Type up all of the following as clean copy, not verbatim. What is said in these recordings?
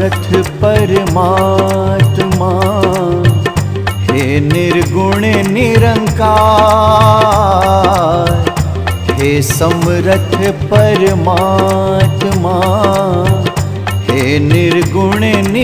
समरथ परमात्मा, हे निर्गुण निरंकार, हे समरथ परमात्मा, हे निर्गुण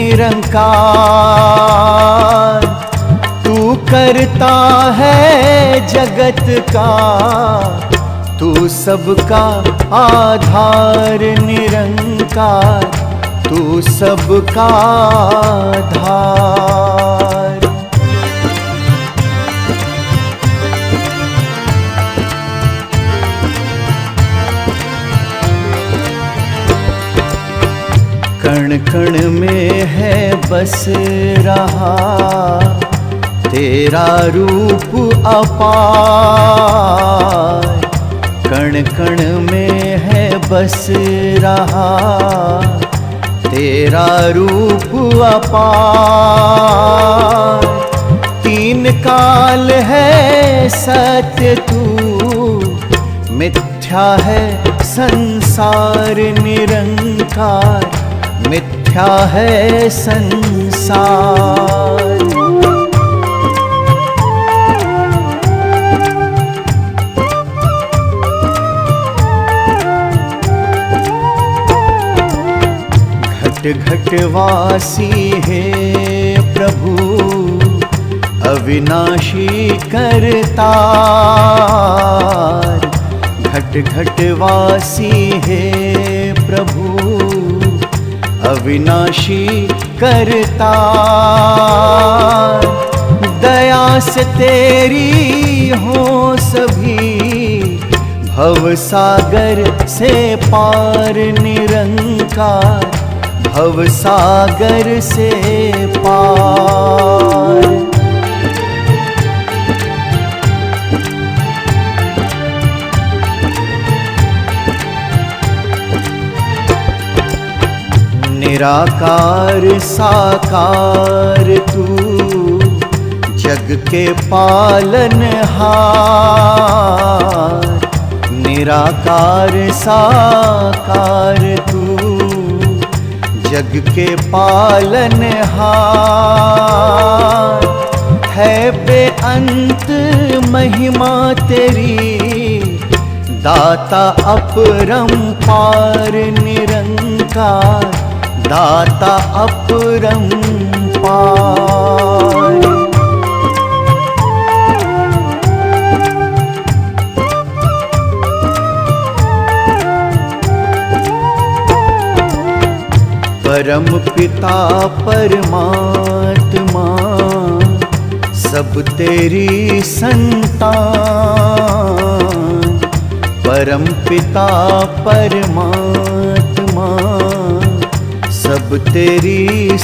निरंकार। तू करता है जगत का, तू सबका आधार निरंकार, तू सबका आधार। कण कण में है बस रहा तेरा रूप अपार, कण कण में है बस रहा तेरा रूप अपार। तीन काल है सत्य तू, मिथ्या है संसार निरंकार, मिथ्या है संसार। घटवासी है प्रभु अविनाशी करतार, घट घटवासी है प्रभु अविनाशी करतार। दया से तेरी हो सभी भवसागर से पार निरंकार, भवसागर से पार। निराकार साकार तू जग के पालनहार, निराकार साकार तू जग के पालनहार। है बेअंत महिमा तेरी, दाता अपरंपार निरंकार, दाता अपरंपार। परम पिता परमात्मा सब तेरी संतान, परम पिता परमात्मा सब तेरी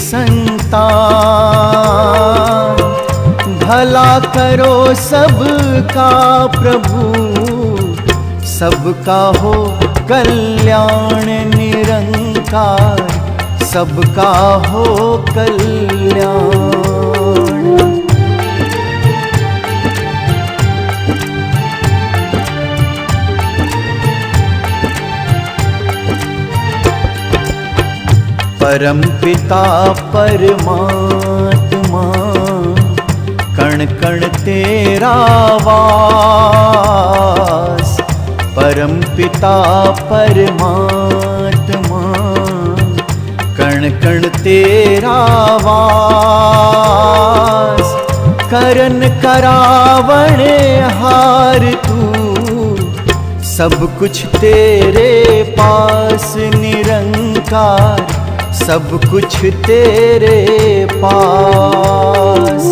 संतान। भला करो सबका प्रभु, सबका हो कल्याण निरंकार, सबका हो कल्याण। परम पिता परमात्मा कण कण तेरा वास, परम पिता परमात्मा कण कण तेरा वास। करन करावण हार तू, सब कुछ तेरे पास निरंकार, सब कुछ तेरे पास।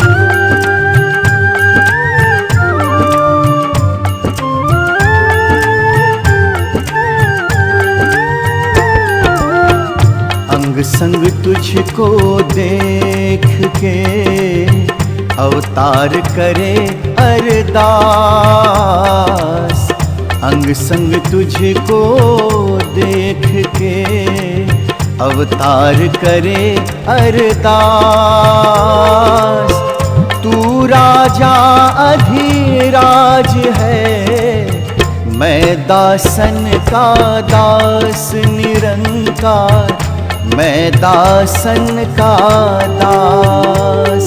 अंग संग तुझको देख के अवतार करे अरदास, अंग संग तुझको देख के अवतार करे अरदास। तू राजा अधिराज है, मैं दासन का दास निरंकार, मैं दासन का दास।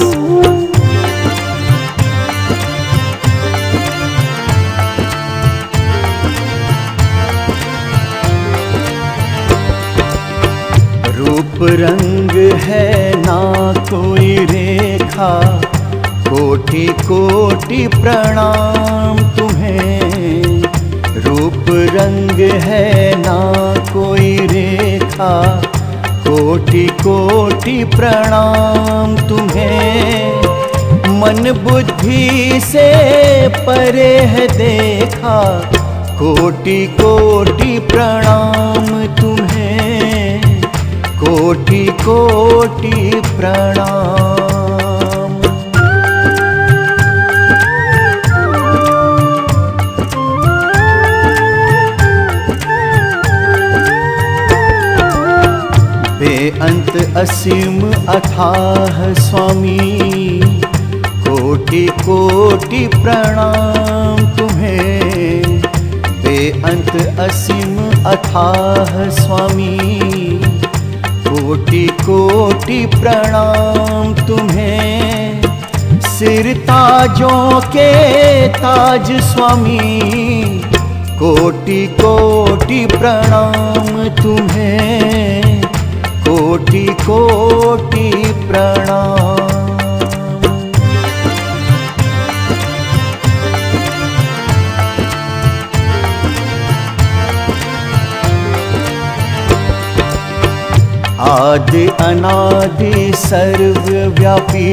रूप रंग है ना कोई रेखा, कोटि कोटि प्रणाम तुम्हें। रूप रंग है ना कोई रेखा, कोटि कोटि प्रणाम तुम्हें। मन बुद्धि से परे है देखा, कोटि कोटि प्रणाम तुम्हें, कोटि कोटि प्रणाम। बेअंत असीम अथाह स्वामी, कोटि कोटि प्रणाम तुम्हें। बेअंत असीम अथाह स्वामी, कोटि कोटि प्रणाम तुम्हें। सिर ताजों के ताज स्वामी, कोटि कोटि प्रणाम तुम्हें, कोटि कोटि प्रणाम। आदि अनादि सर्वव्यापी,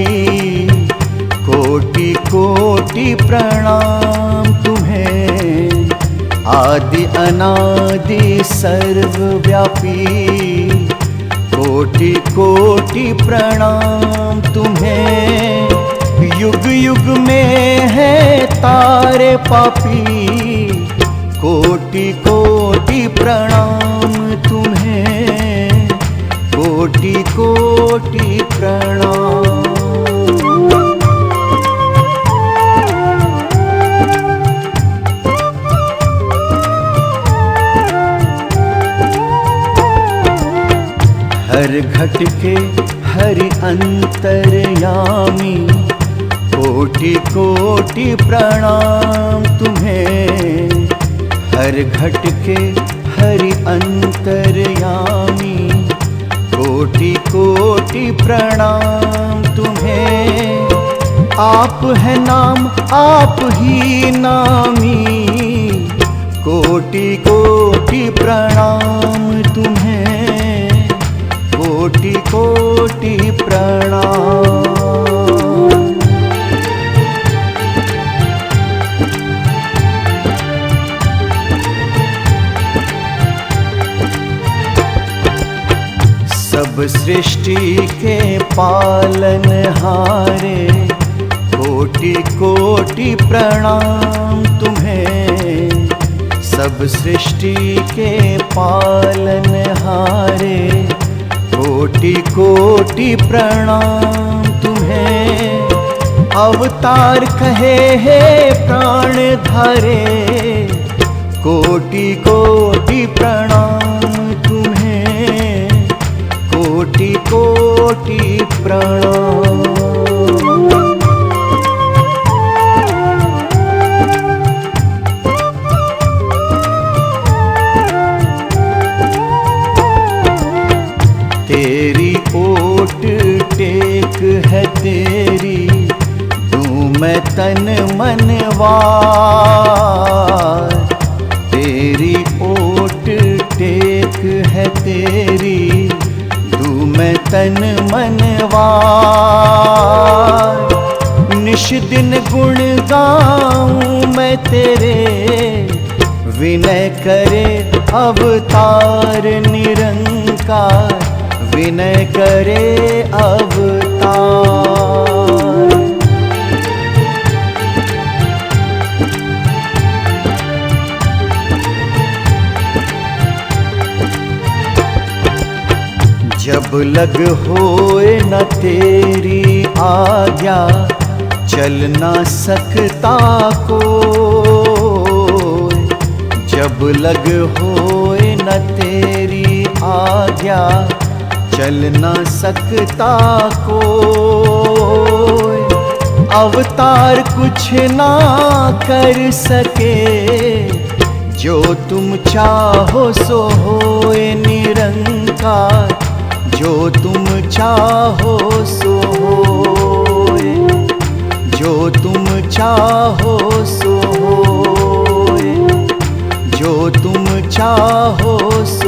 कोटि कोटि प्रणाम तुम्हें। आदि अनादि सर्वव्यापी, कोटि कोटि प्रणाम तुम्हें। युग युग में है तारे पापी, कोटि कोटि प्रणाम तुम्हें, कोटि कोटि प्रणाम। हर घट के हरि अंतर्यामी, कोटि कोटि प्रणाम तुम्हें। हर घट के हरि अंतर्यामी, कोटि कोटि प्रणाम तुम्हें। आप है नाम आप ही नामी, कोटि कोटि प्रणाम तुम्हें, कोटि कोटि प्रणाम। सब सृष्टि के पालनहारे, कोटि कोटि प्रणाम तुम्हें। सब सृष्टि के पालनहारे, कोटि कोटि प्रणाम तुम्हें। अवतार कहे हे प्राण धारे, कोटि कोटि प्रणाम तुम्हें, कोटि कोटि प्रणाम। तेरी ओट टेक है तेरी, दूं मैं तन मन वार। तेरी ओट टेक है तेरी, दूं मैं तन मन वार। निश दिन गुण गाऊं मैं तेरे, विनय करे अवतार निरंकार, विनय करे अवतार। जब लग होए न तेरी आज्ञा, चल ना सकता कोई। जब लग होए न तेरी आज्ञा, चल ना सकता कोई, अवतार कुछ ना कर सके, जो तुम चाहो सो होए निरंकार, जो तुम चाहो सो होए, जो तुम चाहो सो होए, जो तुम चाहो सो